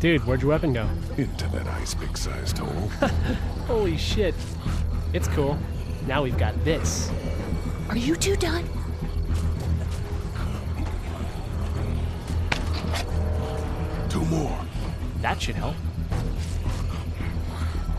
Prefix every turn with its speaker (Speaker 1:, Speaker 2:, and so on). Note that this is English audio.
Speaker 1: Dude, where'd your weapon go?
Speaker 2: Into that ice big-sized hole.
Speaker 1: Holy shit. It's cool. Now we've got this.
Speaker 3: Are you two done?
Speaker 2: Two more.
Speaker 1: That should help.